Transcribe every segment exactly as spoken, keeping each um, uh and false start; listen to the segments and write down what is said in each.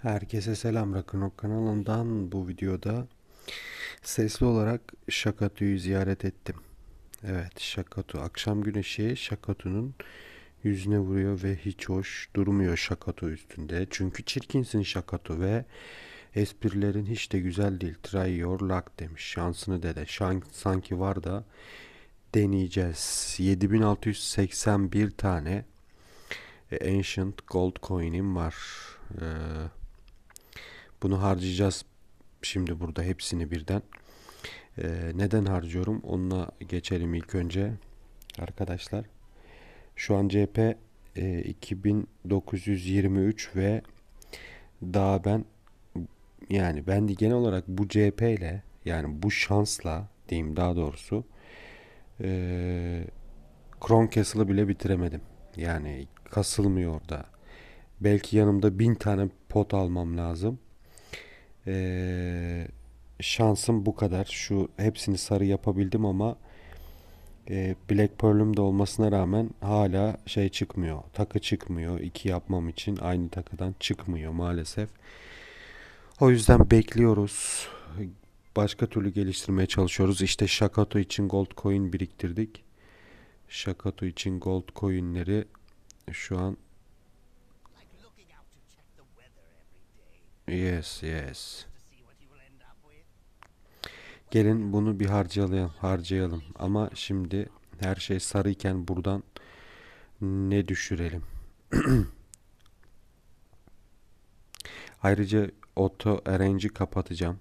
Herkese selam, Rock'n'Rock kanalından. Bu videoda sesli olarak Şakatu'yu ziyaret ettim. Evet, Şakatu. Akşam güneşi Şakatu'nun yüzüne vuruyor ve hiç hoş durmuyor Şakatu üstünde. Çünkü çirkinsin Şakatu ve esprilerin hiç de güzel değil. Try your luck demiş. Şansını dede. Şan, sanki var da deneyeceğiz. yedi bin altı yüz seksen bir tane Ancient Gold Coin'im var. Ee, bunu harcayacağız şimdi burada hepsini birden. Ee, neden harcıyorum? Onunla geçelim ilk önce. Arkadaşlar şu an C P e, iki bin dokuz yüz yirmi üç ve daha ben yani ben de genel olarak bu C P ile yani bu şansla diyeyim daha doğrusu e, Crown Castle'ı bile bitiremedim. Yani kasılmıyor orada. Belki yanımda bin tane pot almam lazım. Ee, şansım bu kadar. Şu hepsini sarı yapabildim ama e, Black Pearl'üm de olmasına rağmen hala şey çıkmıyor. Takı çıkmıyor. İki yapmam için aynı takıdan çıkmıyor maalesef. O yüzden bekliyoruz. Başka türlü geliştirmeye çalışıyoruz. İşte Şakato için gold coin biriktirdik. Şakato için gold coinleri şu an yes yes. Gelin bunu bir harcayalım, harcayalım. Ama şimdi her şey sarıyken buradan ne düşürelim? Ayrıca auto arrange'i kapatacağım.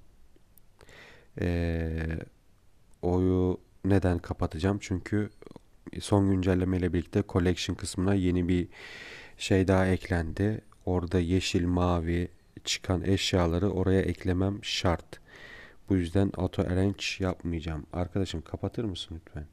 Ee, oyu neden kapatacağım? Çünkü son güncelleme ile birlikte collection kısmına yeni bir şey daha eklendi. Orada yeşil, mavi çıkan eşyaları oraya eklemem şart. Bu yüzden auto arrange yapmayacağım. Arkadaşım kapatır mısın lütfen?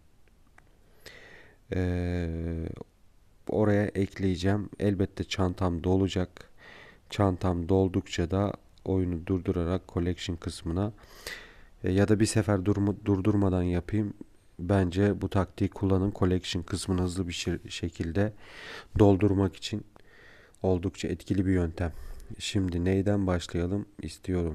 Ee, oraya ekleyeceğim. Elbette çantam dolacak. Çantam doldukça da oyunu durdurarak collection kısmına e, ya da bir sefer durma, durdurmadan yapayım. Bence bu taktiği kullanın. Collection kısmını hızlı bir şekilde doldurmak için oldukça etkili bir yöntem. Şimdi neyden başlayalım istiyorum.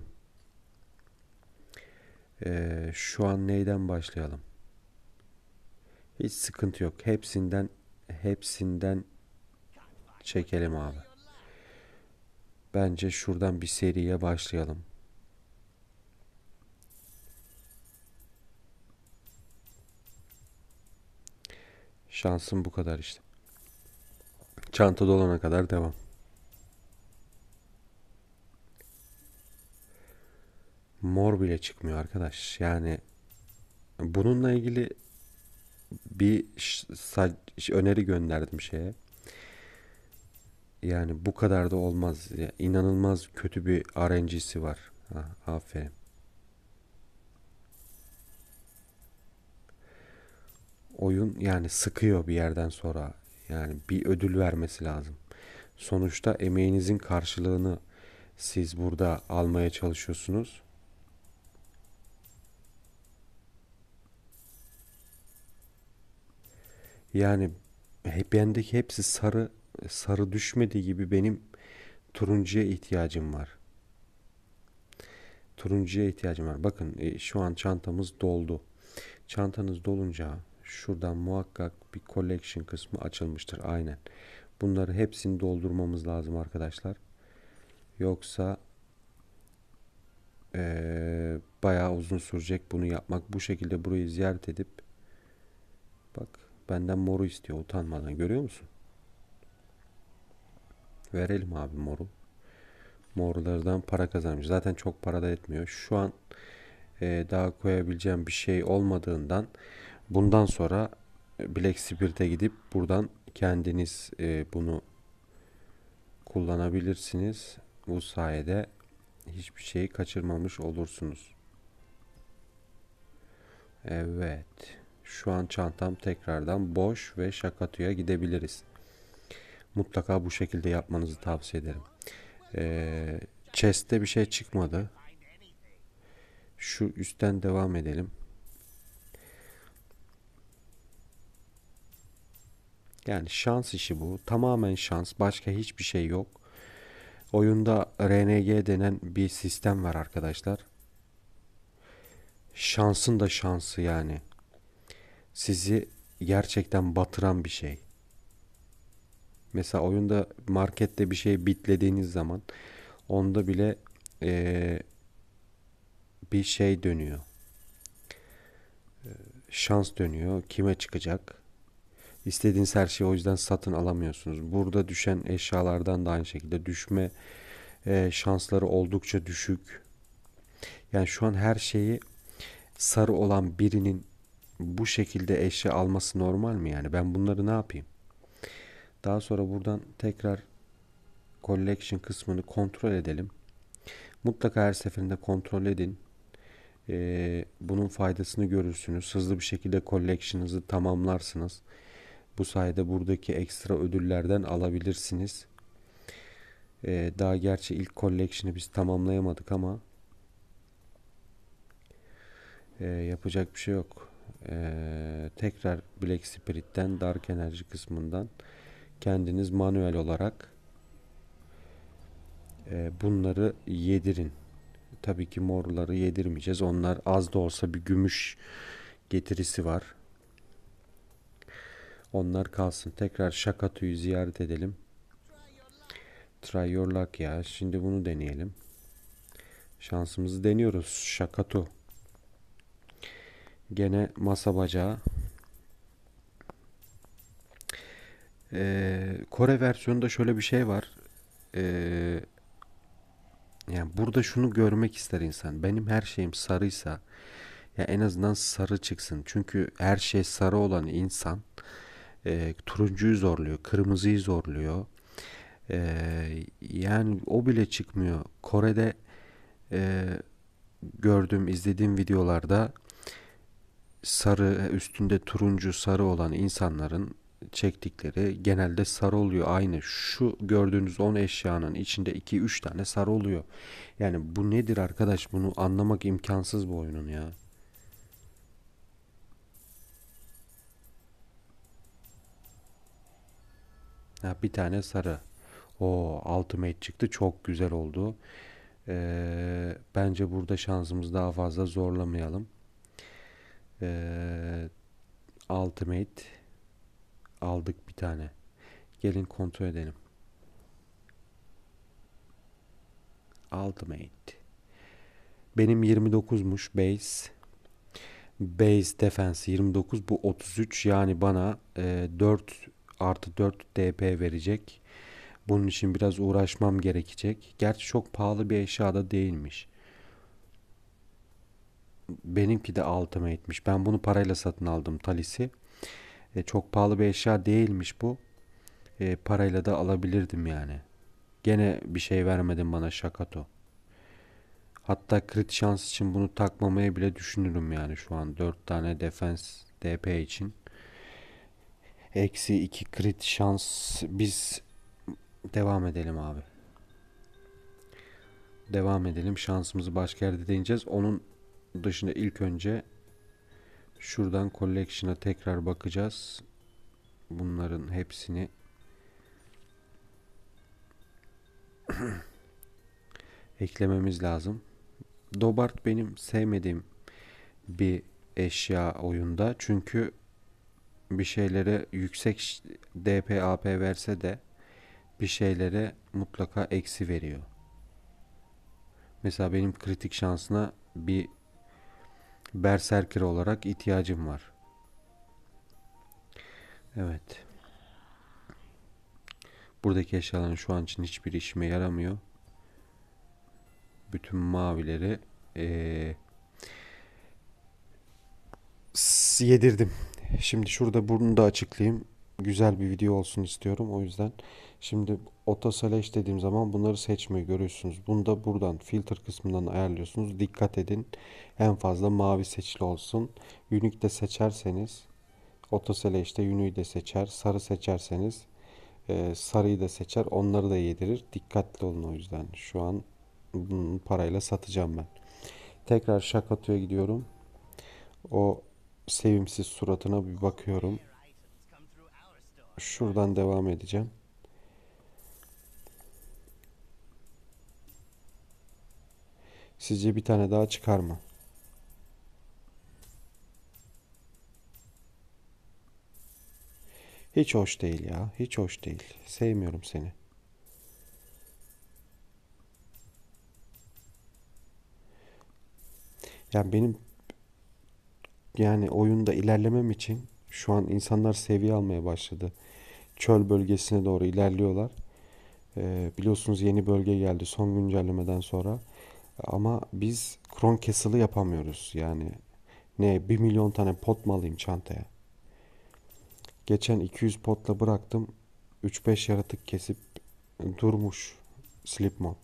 Ee, şu an neyden başlayalım? Hiç sıkıntı yok. Hepsinden hepsinden çekelim abi. Bence şuradan bir seriye başlayalım. Şansım bu kadar işte. Çanta dolana kadar devam. Mor bile çıkmıyor arkadaş. Yani bununla ilgili bir öneri gönderdim şeye. Yani bu kadar da olmaz. Ya, inanılmaz kötü bir R N G'si var. Ha, aferin. Oyun yani sıkıyor bir yerden sonra. Yani bir ödül vermesi lazım. Sonuçta emeğinizin karşılığını siz burada almaya çalışıyorsunuz. Yani hep bendeki hepsi sarı sarı düşmediği gibi benim turuncuya ihtiyacım var. Turuncuya ihtiyacım var. Bakın e, şu an çantamız doldu. Çantanız dolunca şuradan muhakkak bir collection kısmı açılmıştır. Aynen. Bunları hepsini doldurmamız lazım arkadaşlar. Yoksa ee, bayağı uzun sürecek bunu yapmak. Bu şekilde burayı ziyaret edip bak benden moru istiyor utanmadan. Görüyor musun? Verelim abi moru. Morlardan para kazanmış. Zaten çok para da etmiyor. Şu an e, daha koyabileceğim bir şey olmadığından bundan sonra Black Spirit'e gidip buradan kendiniz e, bunu kullanabilirsiniz. Bu sayede hiçbir şeyi kaçırmamış olursunuz. Evet. Şu an çantam tekrardan boş ve Şakatu'ya gidebiliriz. Mutlaka bu şekilde yapmanızı tavsiye ederim. Ee, chest'te bir şey çıkmadı. Şu üstten devam edelim. Yani şans işi bu. Tamamen şans. Başka hiçbir şey yok. Oyunda R N G denen bir sistem var arkadaşlar. Şansın da şansı yani. Sizi gerçekten batıran bir şey. Mesela oyunda markette bir şey bitlediğiniz zaman onda bile eee, bir şey dönüyor. Şans dönüyor. Kime çıkacak? İstediğiniz her şeyi o yüzden satın alamıyorsunuz. Burada düşen eşyalardan da aynı şekilde düşme eee, şansları oldukça düşük. Yani şu an her şeyi sarı olan birinin bu şekilde eşya alması normal mi yani? Ben bunları ne yapayım? Daha sonra buradan tekrar collection kısmını kontrol edelim. Mutlaka her seferinde kontrol edin. Ee, bunun faydasını görürsünüz. Hızlı bir şekilde collection'ınızı tamamlarsınız. Bu sayede buradaki ekstra ödüllerden alabilirsiniz. Ee, daha gerçi ilk collection'ı biz tamamlayamadık ama e, yapacak bir şey yok. Ee, tekrar Black Spirit'ten Dark Enerji kısmından kendiniz manuel olarak e, bunları yedirin. Tabii ki morları yedirmeyeceğiz. Onlar az da olsa bir gümüş getirisi var. Onlar kalsın. Tekrar Şakatu'yu ziyaret edelim. Try your luck ya. Şimdi bunu deneyelim. Şansımızı deniyoruz. Şakatu. Gene masa bacağı. Ee, Kore versiyonunda şöyle bir şey var. Ee, yani burada şunu görmek ister insan. Benim her şeyim sarıysa ya en azından sarı çıksın. Çünkü her şey sarı olan insan e, turuncuyu zorluyor, kırmızıyı zorluyor. E, yani o bile çıkmıyor. Kore'de e, gördüğüm, izlediğim videolarda sarı, üstünde turuncu, sarı olan insanların çektikleri genelde sarı oluyor. Aynı şu gördüğünüz on eşyanın içinde iki üç tane sarı oluyor. Yani bu nedir arkadaş? Bunu anlamak imkansız bu oyunun ya. Ha, bir tane sarı. O Ultimate çıktı. Çok güzel oldu. Ee, bence burada şansımızı daha fazla zorlamayalım. Ee, Ultimate aldık bir tane. Gelin kontrol edelim. Ultimate. Benim yirmi dokuzmuş base. Base defense yirmi dokuz. Bu otuz üç. Yani bana e, dört artı dört D P verecek. Bunun için biraz uğraşmam gerekecek. Gerçi çok pahalı bir eşya da değilmiş. Benimki de Ultimate'miş. Ben bunu parayla satın aldım Talis'i. E, çok pahalı bir eşya değilmiş bu. E, parayla da alabilirdim yani. Gene bir şey vermedin bana Şakato. Hatta crit şans için bunu takmamayı bile düşünürüm yani şu an. Dört tane defense D P için. Eksi iki crit şans. Biz devam edelim abi. Devam edelim. Şansımızı başka yerde deneyeceğiz. Onun dışında ilk önce şuradan collection'a tekrar bakacağız. Bunların hepsini eklememiz lazım. Dobart benim sevmediğim bir eşya oyunda. Çünkü bir şeylere yüksek D P A P verse de bir şeylere mutlaka eksi veriyor. Mesela benim kritik şansına bir berserker olarak ihtiyacım var. Evet. Buradaki eşyaların şu an için hiçbir işime yaramıyor. Bütün mavileri ee, yedirdim. Şimdi şurada bunu da açıklayayım. Güzel bir video olsun istiyorum. O yüzden şimdi Auto Select dediğim zaman bunları seçmeyi görüyorsunuz. Bunu da buradan filter kısmından ayarlıyorsunuz. Dikkat edin. En fazla mavi seçili olsun. Unique de seçerseniz Auto Select'te Unique'yi de seçer. Sarı seçerseniz e, sarıyı da seçer. Onları da yedirir. Dikkatli olun o yüzden. Şu an bunu parayla satacağım ben. Tekrar Şakato'ya gidiyorum. O sevimsiz suratına bir bakıyorum. Şuradan devam edeceğim. Sizce bir tane daha çıkar mı? Hiç hoş değil ya. Hiç hoş değil. Sevmiyorum seni. Yani benim yani oyunda ilerlemem için şu an insanlar seviye almaya başladı. Çöl bölgesine doğru ilerliyorlar. Ee, biliyorsunuz yeni bölge geldi son güncellemeden sonra. Ama biz Kron Castle'ı yapamıyoruz. Yani ne bir milyon tane pot mu alayım çantaya? Geçen iki yüz potla bıraktım. üç beş yaratık kesip durmuş sleep mod.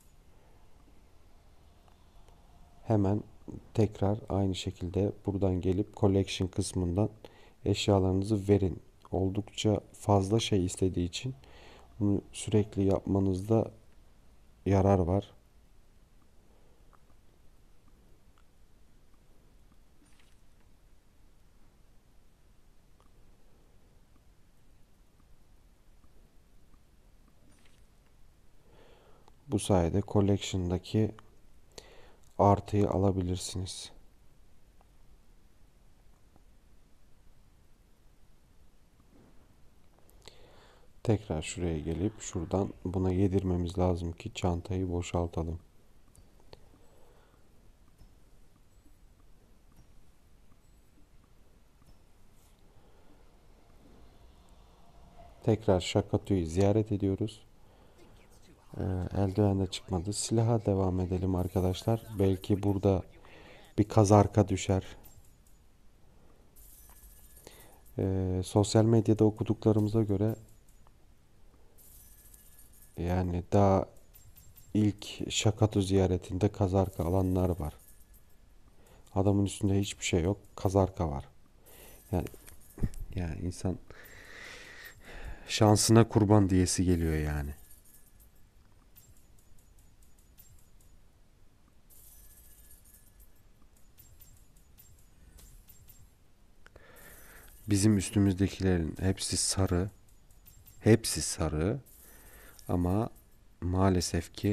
Hemen tekrar aynı şekilde buradan gelip collection kısmından eşyalarınızı verin. Oldukça fazla şey istediği için bunu sürekli yapmanızda yarar var. Bu sayede collection'daki artıyı alabilirsiniz. Tekrar şuraya gelip şuradan buna yedirmemiz lazım ki çantayı boşaltalım. Tekrar Şakatu'yu ziyaret ediyoruz. Ee, eldiven de çıkmadı. Silaha devam edelim arkadaşlar. Belki burada bir kazarka düşer. Ee, sosyal medyada okuduklarımıza göre yani daha ilk Şakatu ziyaretinde kazarka alanlar var. Adamın üstünde hiçbir şey yok. Kazarka var. Yani yani insan şansına kurban diyesi geliyor yani. Bizim üstümüzdekilerin hepsi sarı. Hepsi sarı ama maalesef ki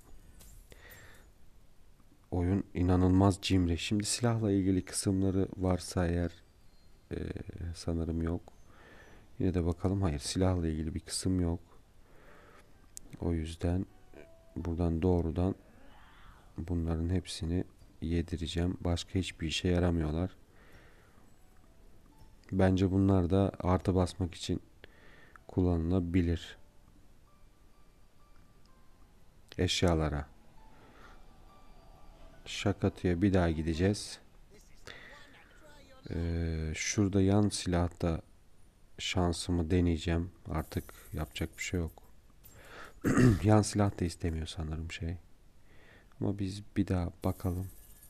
oyun inanılmaz cimri. Şimdi silahla ilgili kısımları varsa eğer e, sanırım yok. Yine de bakalım. Hayır, silahla ilgili bir kısım yok. O yüzden buradan doğrudan bunların hepsini yedireceğim. Başka hiçbir işe yaramıyorlar. Bence bunlar da artı basmak için kullanılabilir. Eşyalara. Şakatıya bir daha gideceğiz. Ee, şurada yan silahta şansımı deneyeceğim. Artık yapacak bir şey yok. Yan silah da istemiyor sanırım şey. Ama biz bir daha bakalım.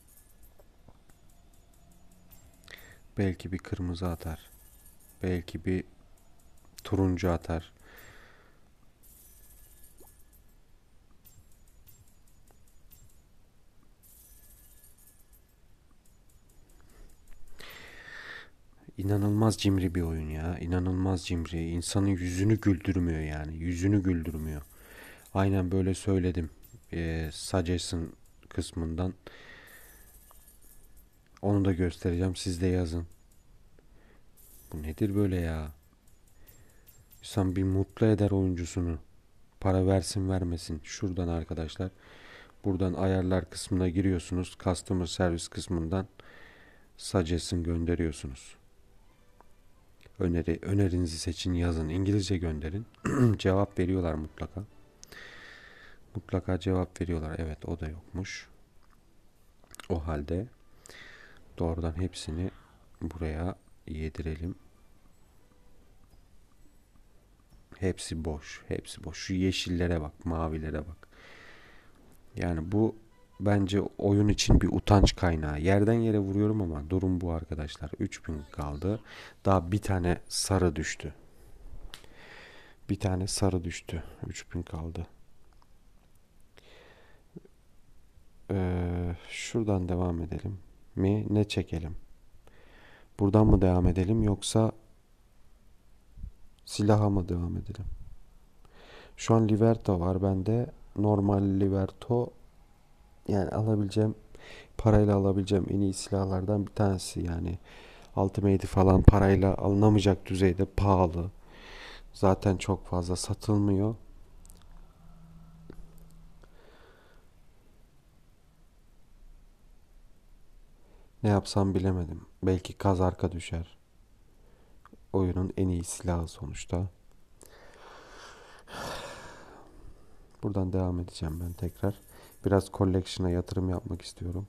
Belki bir kırmızı atar. Belki bir turuncu atar. İnanılmaz cimri bir oyun ya. İnanılmaz cimri. İnsanın yüzünü güldürmüyor yani. Yüzünü güldürmüyor. Aynen böyle söyledim. Ee, Suggestion kısmından. Onu da göstereceğim. Siz de yazın. Bu nedir böyle ya? İnsan bir mutlu eder oyuncusunu. Para versin vermesin. Şuradan arkadaşlar. Buradan ayarlar kısmına giriyorsunuz. Customer Service kısmından Suggestion gönderiyorsunuz. Öneri, önerinizi seçin, yazın. İngilizce gönderin. Cevap veriyorlar mutlaka. Mutlaka cevap veriyorlar. Evet, o da yokmuş. O halde doğrudan hepsini buraya yedirelim. Hepsi boş. Hepsi boş. Şu yeşillere bak, mavilere bak. Yani bu bence oyun için bir utanç kaynağı. Yerden yere vuruyorum ama durum bu arkadaşlar. üç bin kaldı. Daha bir tane sarı düştü. Bir tane sarı düştü. üç bin kaldı. Ee, şuradan devam edelim mi? Ne çekelim? Buradan mı devam edelim yoksa silaha mı devam edelim? Şu an Liberto var bende. Normal Liberto Yani alabileceğim parayla alabileceğim en iyi silahlardan bir tanesi yani. Ultimate'i falan parayla alınamayacak düzeyde pahalı. Zaten çok fazla satılmıyor. Ne yapsam bilemedim. Belki kaz arka düşer. Oyunun en iyi silahı sonuçta. Buradan devam edeceğim ben tekrar. Biraz collection'a yatırım yapmak istiyorum.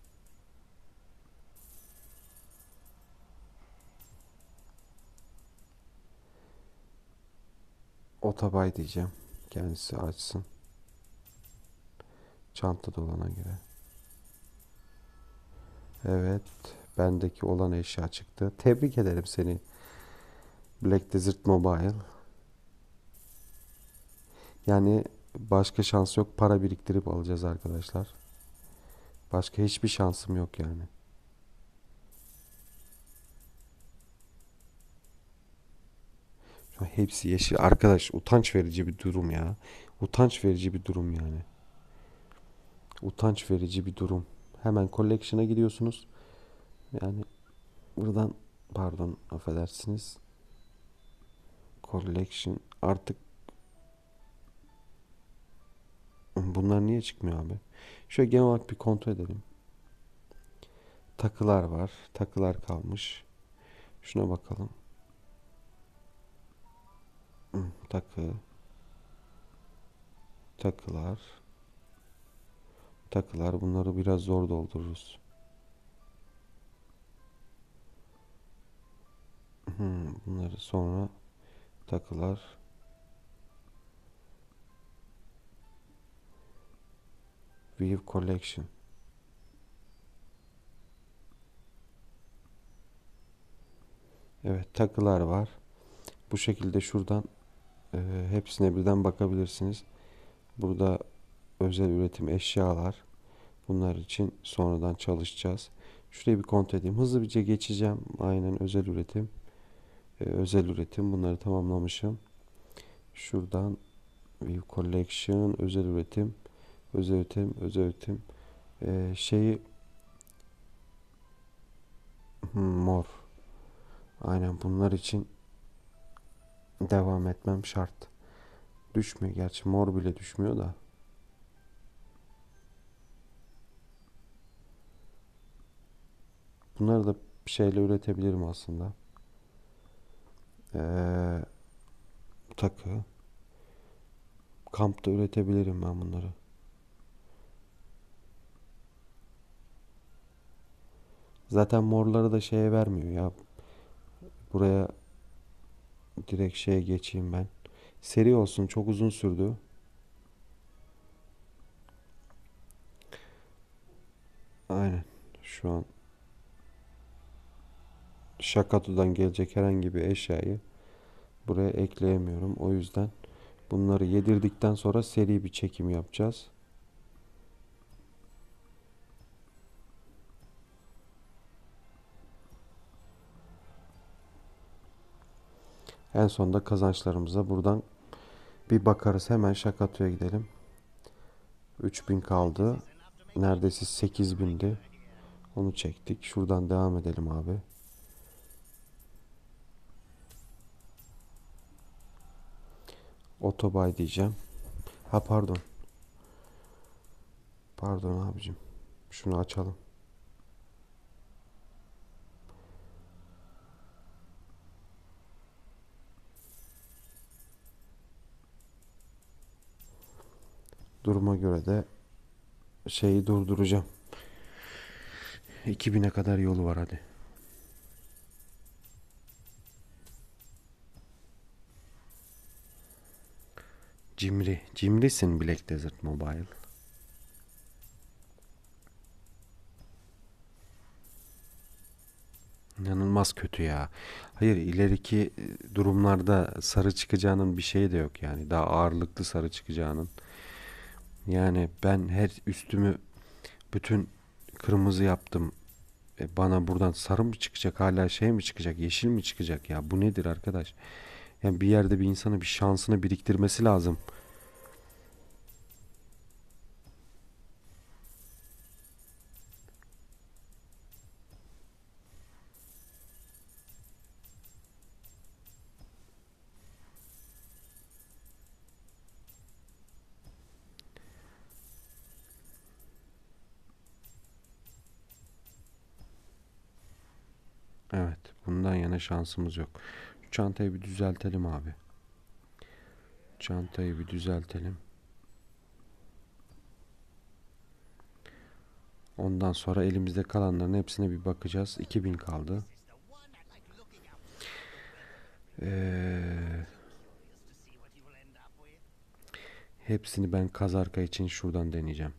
Otobay diyeceğim. Kendisi açsın. Çanta dolana göre. Evet. Bendeki olan eşya çıktı. Tebrik ederim seni. Black Desert Mobile. Yani başka şans yok. Para biriktirip alacağız arkadaşlar. Başka hiçbir şansım yok yani. Şu an hepsi yeşil. Arkadaş utanç verici bir durum ya. Utanç verici bir durum yani. Utanç verici bir durum. Hemen collection'a gidiyorsunuz. Yani buradan pardon affedersiniz. Collection artık bunlar niye çıkmıyor abi? Şöyle genel olarak bir kontrol edelim. Takılar var. Takılar kalmış. Şuna bakalım. Takı. Takılar. Takılar. Bunları biraz zor doldururuz. Hmm, bunları sonra takılar. View Collection. Evet takılar var. Bu şekilde şuradan e, hepsine birden bakabilirsiniz. Burada özel üretim eşyalar. Bunlar için sonradan çalışacağız. Şurayı bir kontrol edeyim. Hızlıca geçeceğim. Aynen özel üretim. Ee, özel üretim. Bunları tamamlamışım. Şuradan View Collection, özel üretim, özel üretim, özel üretim. Ee, şeyi hmm, mor. Aynen bunlar için devam etmem şart. Düşmüyor. Gerçi mor bile düşmüyor da. Bunları da bir şeyle üretebilirim aslında. Ee, takı. Kampta üretebilirim ben bunları. Zaten morları da şeye vermiyor ya. Buraya direkt şeye geçeyim ben. Seri olsun. Çok uzun sürdü. Aynen. Şu an Şakatu'dan gelecek herhangi bir eşyayı buraya ekleyemiyorum. O yüzden bunları yedirdikten sonra seri bir çekim yapacağız. En sonunda kazançlarımıza buradan bir bakarız. Hemen Şakatu'ya gidelim. üç bin kaldı. Neredeyse sekiz bindi. Onu çektik. Şuradan devam edelim abi. Otobay diyeceğim. Ha pardon. Pardon abicim. Şunu açalım. Duruma göre de şeyi durduracağım. iki bine kadar yolu var hadi. Cimri. Cimrisin Black Desert Mobile. İnanılmaz kötü ya. Hayır ileriki e, durumlarda sarı çıkacağının bir şeyi de yok yani. Daha ağırlıklı sarı çıkacağının. Yani ben her üstümü bütün kırmızı yaptım. E, bana buradan sarı mı çıkacak hala şey mi çıkacak yeşil mi çıkacak ya bu nedir arkadaş? Yani bir yerde bir insanın bir şansını biriktirmesi lazım. Evet, bundan yana şansımız yok. Şu çantayı bir düzeltelim abi. Çantayı bir düzeltelim. Ondan sonra elimizde kalanların hepsine bir bakacağız. iki bin kaldı. Ee, hepsini ben kazarka için şuradan deneyeceğim.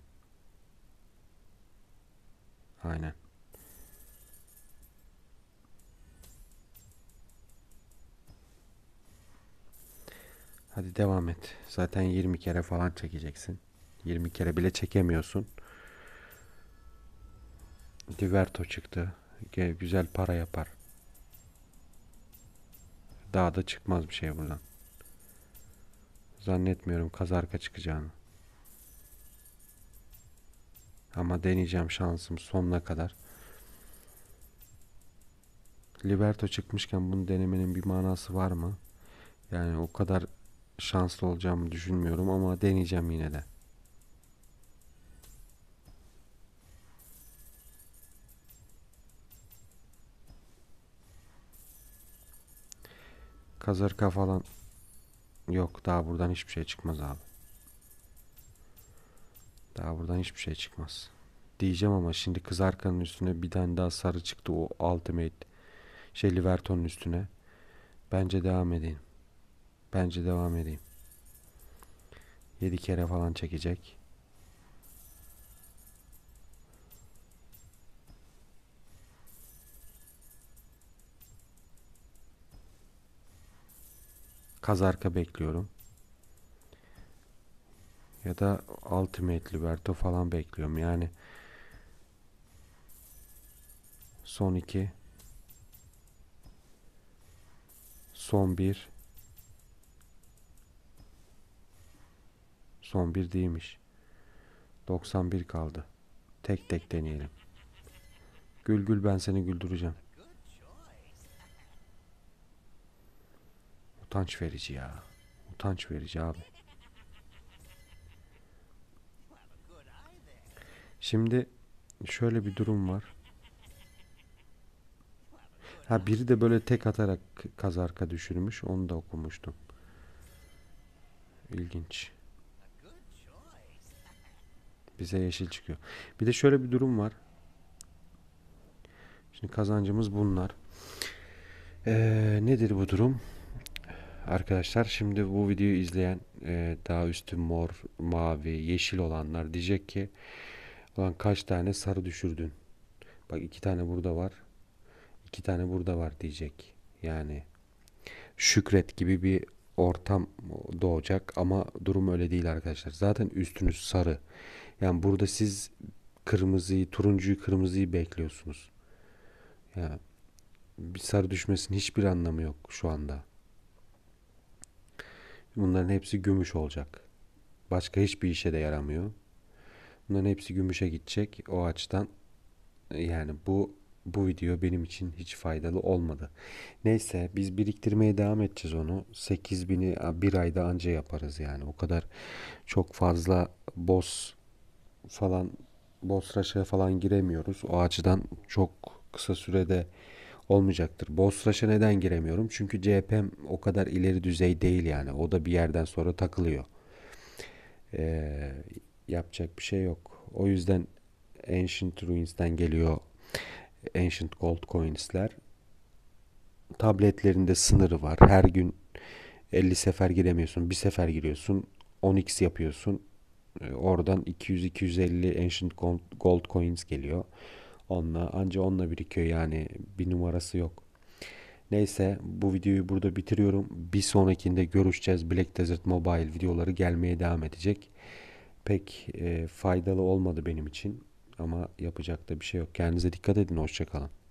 Aynen. Hadi devam et. Zaten yirmi kere falan çekeceksin. yirmi kere bile çekemiyorsun. Diverto çıktı. Güzel para yapar. Daha da çıkmaz bir şey buradan. Zannetmiyorum kazarka çıkacağını. Ama deneyeceğim şansım sonuna kadar. Liberto çıkmışken bunu denemenin bir manası var mı? Yani o kadar şanslı olacağımı düşünmüyorum ama deneyeceğim yine de. Kazarka falan yok. Daha buradan hiçbir şey çıkmaz abi. Daha buradan hiçbir şey çıkmaz. Diyeceğim ama şimdi kızarkanın üstüne bir tane daha sarı çıktı, o Ultimate şey Liberto'nun üstüne. Bence devam edeyim. Bence devam edeyim. yedi kere falan çekecek. Kazarka bekliyorum. Ya da Ultimate Liberto falan bekliyorum. Yani son iki, son bir, son bir değilmiş. doksan bir kaldı. Tek tek deneyelim. Gül gül, ben seni güldüreceğim. Utanç verici ya. Utanç verici abi. Şimdi şöyle bir durum var. Ha, biri de böyle tek atarak kazarka düşürmüş. Onu da okumuştum. İlginç. Bize yeşil çıkıyor. Bir de şöyle bir durum var. Şimdi kazancımız bunlar. Ee, nedir bu durum? Arkadaşlar şimdi bu videoyu izleyen e, daha üstü mor, mavi, yeşil olanlar diyecek ki ulan kaç tane sarı düşürdün? Bak iki tane burada var. İki tane burada var diyecek. Yani şükret gibi bir ortam doğacak ama durum öyle değil arkadaşlar. Zaten üstünüz sarı. Yani burada siz kırmızıyı, turuncuyu, kırmızıyı bekliyorsunuz. Yani bir sarı düşmesinin hiçbir anlamı yok şu anda. Bunların hepsi gümüş olacak. Başka hiçbir işe de yaramıyor. Bunların hepsi gümüşe gidecek. O açıdan yani bu bu video benim için hiç faydalı olmadı. Neyse biz biriktirmeye devam edeceğiz onu. sekiz bini bir ayda anca yaparız yani. O kadar çok fazla boss falan, boss rush'a falan giremiyoruz. O açıdan çok kısa sürede olmayacaktır. Boss rush'a neden giremiyorum? Çünkü C H P'm o kadar ileri düzey değil yani. O da bir yerden sonra takılıyor. Ee, yapacak bir şey yok. O yüzden Ancient Ruins'ten geliyor Ancient Gold Coins'ler. Tabletlerinde sınırı var. Her gün elli sefer giremiyorsun. Bir sefer giriyorsun. on x yapıyorsun. Oradan iki yüz iki yüz elli Ancient Gold Coins geliyor. Onunla, anca onunla birikiyor yani, bir numarası yok. Neyse bu videoyu burada bitiriyorum. Bir sonrakinde görüşeceğiz. Black Desert Mobile videoları gelmeye devam edecek. Pek e, faydalı olmadı benim için ama yapacak da bir şey yok. Kendinize dikkat edin. Hoşça kalın.